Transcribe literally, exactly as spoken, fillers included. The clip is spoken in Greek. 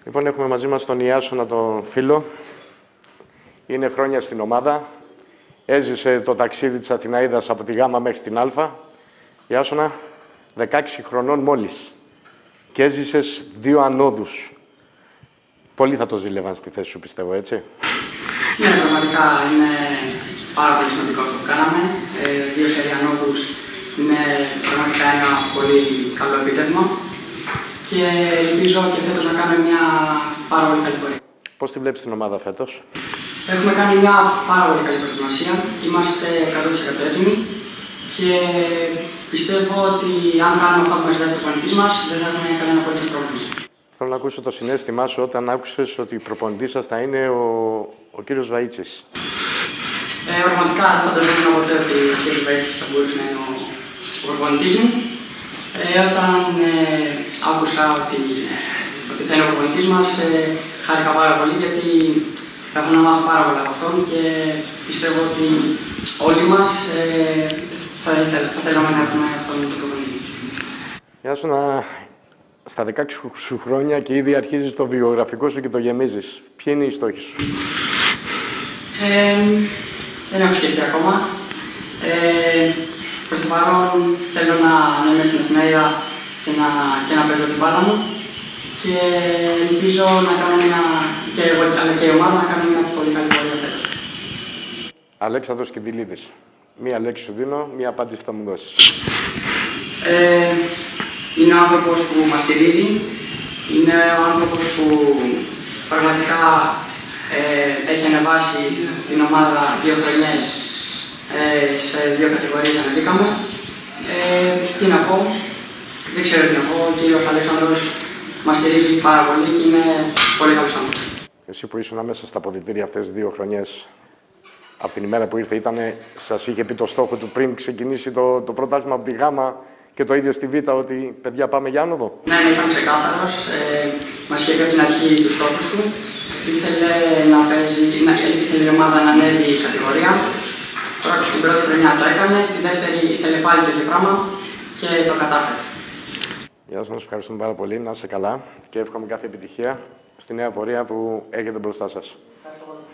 Λοιπόν, έχουμε μαζί μας τον Ιάσονα τον φίλο. Είναι χρόνια στην ομάδα. Έζησε το ταξίδι της Αθηναίδας από τη Γ μέχρι την Α. Ιάσονα, δεκαέξι χρονών μόλις. Και έζησες δύο ανόδους. Πολλοί θα το ζήλευαν στη θέση σου, πιστεύω, έτσι. Ναι, πραγματικά είναι πάρα πολύ σημαντικό αυτό που κάναμε. Ε, δύο σερί ανόδους είναι πραγματικά ένα πολύ καλό επίτευγμα. Και ελπίζω και φέτος να κάνουμε μια πάρα πολύ καλή πορεία. Πώς τη βλέπεις την ομάδα φέτος? Έχουμε κάνει μια πάρα πολύ καλή προετοιμασία. Είμαστε εκατό τοις εκατό έτοιμοι και πιστεύω ότι αν κάνουμε αυτό που μας ζητάει ο προπονητής μας, δεν θα έχουμε κανένα απολύτως πρόβλημα. Θέλω να ακούσω το συναίσθημά σου όταν άκουσες ότι η προπονητής σας θα είναι ο, ο κύριος Βαΐτσης. Ε, πραγματικά δεν φανταζόμουν ποτέ ότι ο κύριος Βαΐτσης θα μπορούσε να είναι ο, ο προπονητής μου. Ε, όταν ε, άκουσα ότι, ότι θα είναι ο προπονητής μας, ε, χάρηκα πάρα πολύ γιατί έχω να μάθω πάρα πολλά από αυτόν και πιστεύω ότι όλοι μας ε, θα, θα θέλαμε να έχουμε αυτόν τον προπονητή. Γεια σου, να... στα δεκαέξι σου χρόνια και ήδη αρχίζεις το βιογραφικό σου και το γεμίζεις. Ποιοι είναι οι στόχοι σου? Ε, δεν έχω σκεφτεί ακόμα. Ε, προς το παρόν θέλω να, να είμαι στην Αθηναία και να, και να παίζω την μπάλα μου και ελπίζω να κάνω μια, και εγώ αλλά και η ομάδα να κάνω μια πολύ καλή πορεία φέτος. Αλέξανδρος Κιντιλίδης. Μία λέξη σου δίνω, μία απάντηση θα μου δώσεις. Ε, είναι ο άνθρωπος που μας στηρίζει, είναι ο άνθρωπος που πραγματικά ε, έχει ανεβάσει την ομάδα δύο χρονιές ε, σε δύο κατηγορίες ανεβήκαμε. Ε, τι να πω, δεν ξέρω τι να πω, ο κύριος Αλέξανδρος μας στηρίζει πάρα πολύ και είναι πολύ καλός άνθρωπος. Εσύ που ήσουν μέσα στα αποδυτήρια αυτές τις δύο χρονιές, από την ημέρα που ήρθε, ήτανε, σας είχε πει το στόχο του πριν ξεκινήσει το, το πρωτάθλημα από τη Γάμα και το ίδιο στη Β, ότι παιδιά πάμε για άνοδο? Ναι, ήταν ξεκάθαρος. Ε, μας είχε πει από την αρχή τους στόχους του. Ήθελε να παίζει, να, ήθελε η ομάδα να ανέβει η κατηγορία. Τώρα στην πρώτη χρονιά το έκανε, τη δεύτερη ήθελε πάλι το ίδιο πράγμα και το κατάφερε. Γεια σας, ευχαριστούμε πάρα πολύ, να είστε καλά και εύχομαι κάθε επιτυχία στη νέα πορεία που έχετε μπροστά σας.